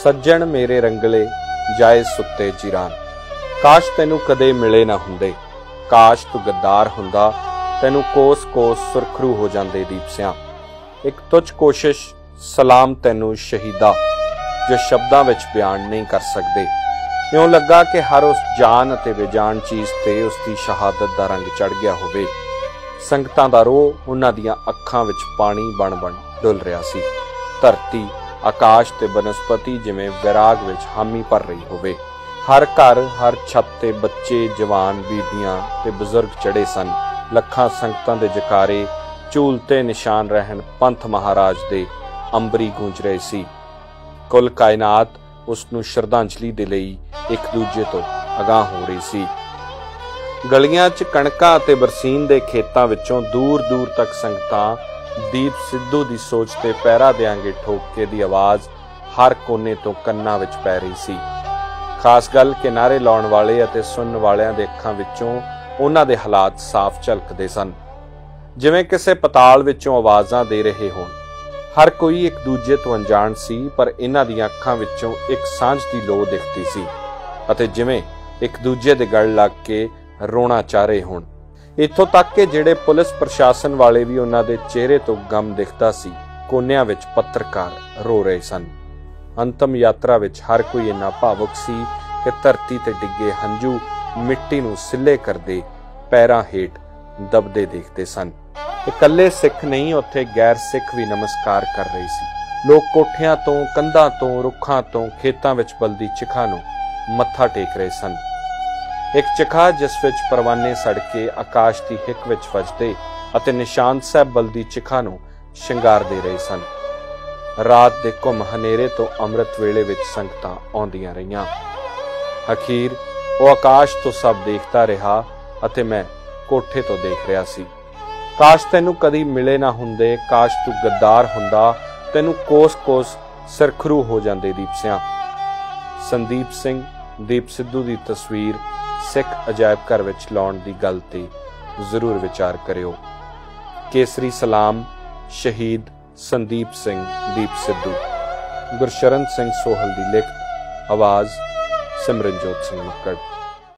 सज्जण मेरे रंगले जाए सुत्ते जीरान। काश तैनू कदे मिले ना हुंदे, काश तू गद्दार हुंदा, तैनू कोस कोस सुरखरू हो जांदे दीप सियां। एक तुझ कोशिश सलाम तैनू शहीदा, जो शब्दां विच बयान नहीं कर सकदे। इउं लगा कि हर उस जान अते बेजान चीज़ ते उसकी शहादत दा रंग चढ़ गया होवे। संगतां दा रोह उन्हां दियां अखां विच पानी बन बन डुल रिहा सी। धरती, आकाश ते बनस्पति जिवें विराग विच हामी भर रही होवे। हर घर, हर छत ते बच्चे, जवान, बीबियां ते बुजुर्ग चढ़े सन। लखां संगतां दे जकारे झूलते निशान रहन पंथ महाराज दे अंबरी गूंज रहे सी। कुल कायनात उसनूं श्रद्धांजलि दे लई एक दूजे तो अगाह हो रही सी। गलियां च कणकां ते बरसीन दे खेतां विचों दूर दूर तक संगतां दीप सिद्धू दी सोच ते पैरा देंगे ठोके दी आवाज़ हर कोने तो कन्नां विच पै रही सी। खास गल कि नारे लाउण वाले अते सुनन वालियां दे अखां विचों उन्हां दे हालात साफ झलकदे सन, जिवें किसे पताल विचों आवाज़ां दे रहे होण। हर कोई एक दूजे तो अनजान सी, पर इन्हां दीयां अखां विचों एक सांझ दी लोऽ दिखदी सी अते जिवें एक दूजे दे गल लग के रोना चाह रहे होण। इत्थों तक कि जिहड़े पुलिस प्रशासन वाले भी उन्हां दे चेहरे तो गम दिखदा सी। कोनियां विच पत्रकार रो रहे सन। अंतम यात्रा विच हर कोई इन्ना भावुक सी कि धरती ते डिगे हंझू मिट्टी नूं सिले करदे पैरां हेठ दबदे देखते सन। इकल्ले सिख नहीं, उत्थे गैर सिख भी नमस्कार कर रहे सी। लोग कोठियां तो, कंधां तो, रुखां तो, खेतां विच बलदी चिखा नूं मत्था टेक रहे सन। एक चिखा जिस विच परवाने सड़के आकाश की हिक विच वजदे अते निशान साहब बलदी चिखा नूं शिंगार दे रहे सन। रात दे घुम हनेरे तो अमृत वेले विच संगतां आउंदियां रहियां। अखीर वो आकाश तो सब देखता रहा अते मैं कोठे तो देख रहा सी। काश तैनू कदी मिले ना हुंदे, काश तू गद्दार हुंदा, तैनू कोस कोस सरखरू हो जांदे दीप सियां। संदीप सिंह दीप सिद्धू दी तस्वीर सिख अजायब घर विच लाउण दी गल ते जरूर विचार करियो। केसरी सलाम, शहीद संदीप सिंह दीप सिद्धू। गुरशरण सिंह सोहल दी लिखत, आवाज़ सिमरनजोत सिंह मक्कड़।